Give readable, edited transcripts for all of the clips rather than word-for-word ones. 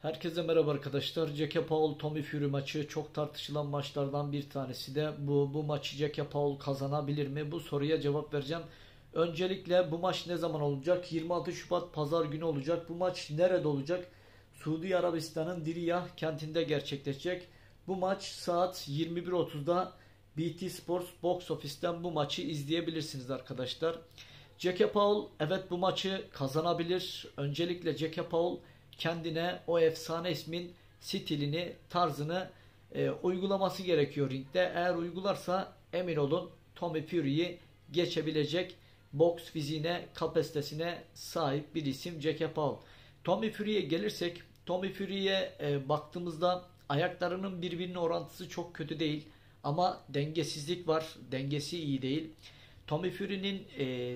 Herkese merhaba arkadaşlar. Jake Paul Tommy Fury maçı çok tartışılan maçlardan bir tanesi de bu maçı Jake Paul kazanabilir mi? Bu soruya cevap vereceğim. Öncelikle bu maç ne zaman olacak? 26 Şubat Pazar günü olacak. Bu maç nerede olacak? Suudi Arabistan'ın Diriyah kentinde gerçekleşecek. Bu maç saat 21.30'da BT Sports Box Office'ten bu maçı izleyebilirsiniz arkadaşlar. Jake Paul evet bu maçı kazanabilir. Öncelikle Jake Paul kendine o efsane ismin stilini, tarzını uygulaması gerekiyor ringde. Eğer uygularsa emin olun Tommy Fury'yi geçebilecek boks fiziğine, kapasitesine sahip bir isim Jake Paul. Tommy Fury'ye gelirsek, Tommy Fury'ye baktığımızda ayaklarının birbirine orantısı çok kötü değil. Ama dengesizlik var. Dengesi iyi değil. Tommy Fury'nin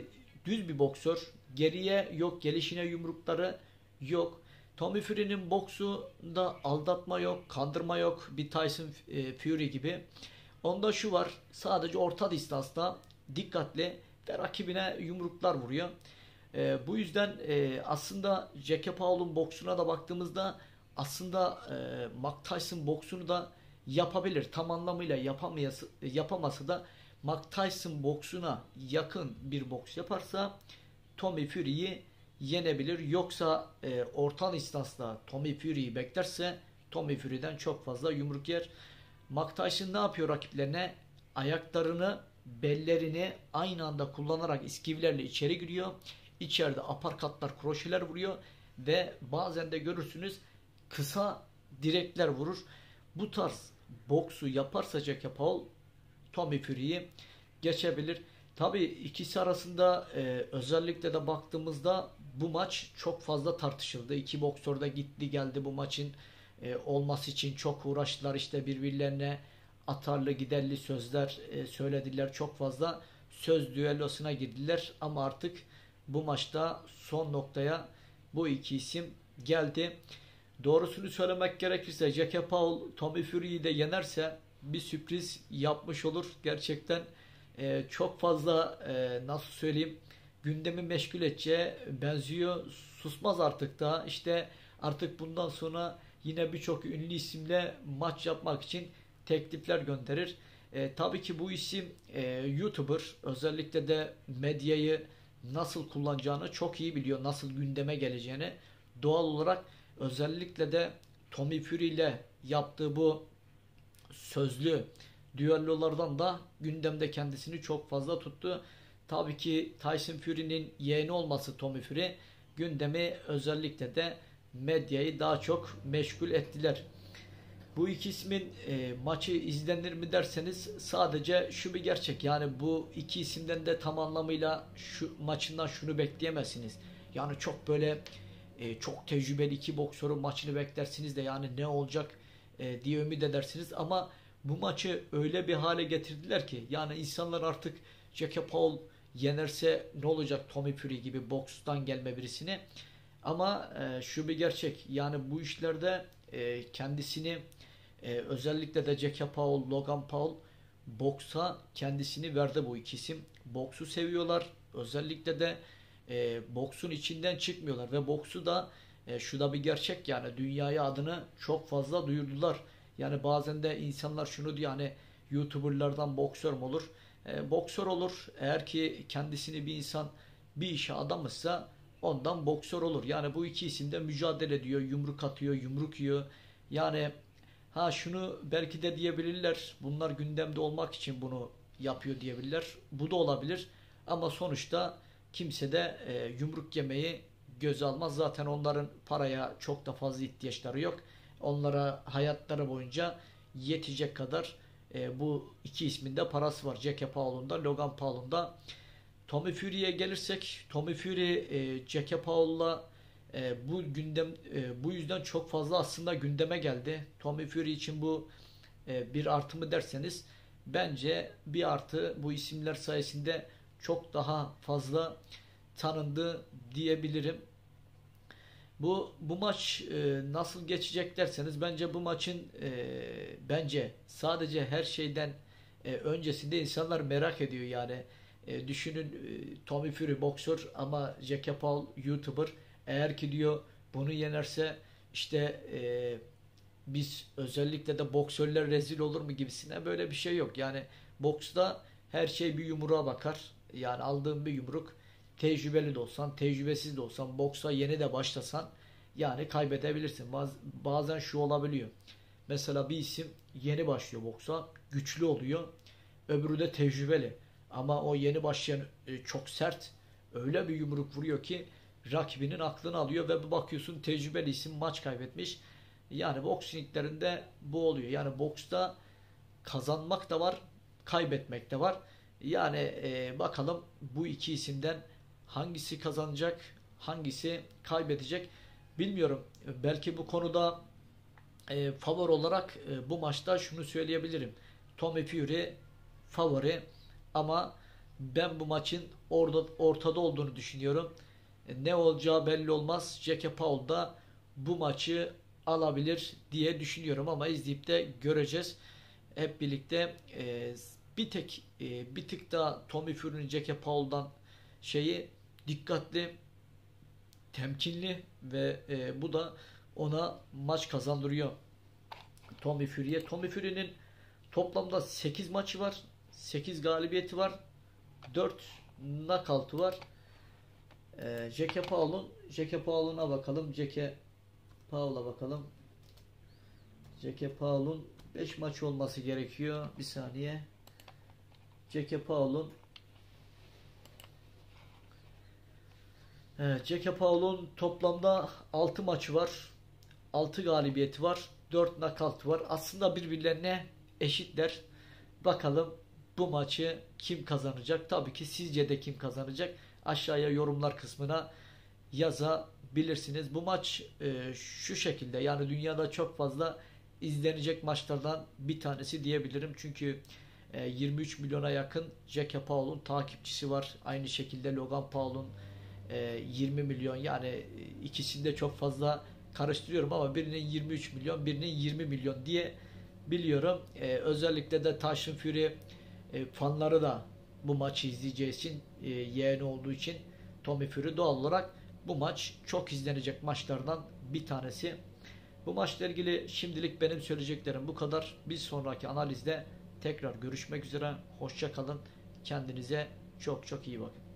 düz bir boksör. Geriye yok, gelişine yumrukları yok. Tommy Fury'nin boksunda aldatma yok, kandırma yok. Bir Tyson Fury gibi. Onda şu var. Sadece orta distansta dikkatli ve rakibine yumruklar vuruyor. Bu yüzden aslında Jake Paul'un boksuna da baktığımızda aslında Mike Tyson boksunu da yapabilir. Tam anlamıyla yapamasa da Mike Tyson boksuna yakın bir boks yaparsa Tommy Fury'yi yenebilir. Yoksa orta distansta Tommy Fury'yi beklerse Tommy Fury'den çok fazla yumruk yer. Mike Tyson ne yapıyor rakiplerine? Ayaklarını, bellerini aynı anda kullanarak iskivlerle içeri giriyor. İçeride aparkatlar, kroşeler vuruyor ve bazen de görürsünüz kısa direkler vurur. Bu tarz boksu yaparsa Jake Paul Tommy Fury'yi geçebilir. Tabii ikisi arasında özellikle de baktığımızda bu maç çok fazla tartışıldı. İki boksör de gitti geldi bu maçın olması için çok uğraştılar. İşte birbirlerine atarlı giderli sözler söylediler. Çok fazla söz düellosuna girdiler. Ama artık bu maçta son noktaya bu iki isim geldi. Doğrusunu söylemek gerekirse Jake Paul Tommy Fury'yi de yenerse bir sürpriz yapmış olur. Gerçekten çok fazla nasıl söyleyeyim gündemi meşgul edeceği benziyor. Susmaz artık da işte artık bundan sonra yine birçok ünlü isimle maç yapmak için teklifler gönderir. Tabii ki bu isim YouTuber, özellikle de medyayı nasıl kullanacağını çok iyi biliyor. Nasıl gündeme geleceğini. Doğal olarak özellikle de Tommy Fury ile yaptığı bu sözlü düellolardan da gündemde kendisini çok fazla tuttu. Tabii ki Tyson Fury'nin yeğeni olması Tommy Fury gündemi özellikle de medyayı daha çok meşgul ettiler. Bu iki ismin maçı izlenir mi derseniz sadece şu bir gerçek. Yani bu iki isimden de tam anlamıyla şu maçından şunu bekleyemezsiniz. Yani çok böyle çok tecrübeli iki boksörün maçını beklersiniz de yani ne olacak diye ümit edersiniz. Ama bu maçı öyle bir hale getirdiler ki yani insanlar artık Jake Paul yenerse ne olacak Tommy Fury gibi bokstan gelme birisini. Ama şu bir gerçek yani bu işlerde kendisini özellikle de Jake Paul, Logan Paul boksa kendisini verdi bu iki isim. Boksu seviyorlar. Özellikle de boksun içinden çıkmıyorlar ve boksu da şu da bir gerçek yani dünyaya adını çok fazla duyurdular. Yani bazen de insanlar şunu diyor hani YouTuber'lardan boksör mü olur? Boksör olur. Eğer ki kendisini bir insan bir işe adamışsa ondan boksör olur. Yani bu iki isim de mücadele ediyor, yumruk atıyor, yumruk yiyor. Yani şunu belki de diyebilirler. Bunlar gündemde olmak için bunu yapıyor diyebilirler. Bu da olabilir. Ama sonuçta kimse de yumruk yemeyi göze almaz. Zaten onların paraya çok da fazla ihtiyaçları yok. Onlara hayatları boyunca yetecek kadar bu iki ismin de parası var. Jake Paul'un da Logan Paul'un da. Tommy Fury'ye gelirsek Tommy Fury Jake Paul'la bu yüzden çok fazla aslında gündeme geldi. Tommy Fury için bu bir artı mı derseniz bence bir artı, bu isimler sayesinde çok daha fazla tanındı diyebilirim. Bu maç nasıl geçecek derseniz bence bu maçın bence sadece her şeyden öncesinde insanlar merak ediyor yani. Düşünün Tommy Fury boksör ama Jake Paul YouTuber, eğer ki diyor bunu yenerse işte biz özellikle de boksörler rezil olur mu gibisine, böyle bir şey yok. Yani boksta her şey bir yumruğa bakar. Yani aldığın bir yumruk, tecrübeli de olsan, tecrübesiz de olsan, boksa yeni de başlasan yani kaybedebilirsin. Bazen şu olabiliyor. Mesela bir isim yeni başlıyor boksa, güçlü oluyor. Öbürü de tecrübeli. Ama o yeni başlayan çok sert, öyle bir yumruk vuruyor ki rakibinin aklını alıyor ve bir bakıyorsun tecrübeli isim maç kaybetmiş. Yani boks ringlerinde bu oluyor. Yani boksta kazanmak da var, kaybetmek de var. Yani bakalım bu iki isimden hangisi kazanacak, hangisi kaybedecek bilmiyorum. Belki bu konuda favori olarak bu maçta şunu söyleyebilirim. Tommy Fury favori, ama ben bu maçın ortada olduğunu düşünüyorum. Ne olacağı belli olmaz. Jake Paul da bu maçı alabilir diye düşünüyorum, ama izleyip de göreceğiz. Hep birlikte bir tık daha Tommy Fury'nin Jake Paul'dan şeyi dikkatli, temkinli ve bu da ona maç kazandırıyor Tommy Fury'ye. Tommy Fury'nin toplamda 8 maçı var. 8 galibiyeti var. 4 knockout'u var. Jake Paul'una bakalım. Jake Paul'a bakalım. Jake Paul'un 5 maç olması gerekiyor. Bir saniye. Jake Paul'un toplamda 6 maçı var. 6 galibiyeti var. 4 knockout var. Aslında birbirlerine eşitler. Bakalım bu maçı kim kazanacak? Tabii ki sizce de kim kazanacak? Aşağıya yorumlar kısmına yazabilirsiniz. Bu maç şu şekilde, yani dünyada çok fazla izlenecek maçlardan bir tanesi diyebilirim. Çünkü 23 milyona yakın Jake Paul'un takipçisi var. Aynı şekilde Logan Paul'un 20 milyon, yani ikisini de çok fazla karıştırıyorum ama birinin 23 milyon, birinin 20 milyon diye biliyorum. Özellikle de Tyson Fury fanları da bu maçı izleyeceği için, yeğeni olduğu için Tommy Fury doğal olarak bu maç çok izlenecek maçlardan bir tanesi. Bu maçla ilgili şimdilik benim söyleyeceklerim bu kadar. Bir sonraki analizde tekrar görüşmek üzere. Hoşça kalın. Kendinize çok çok iyi bakın.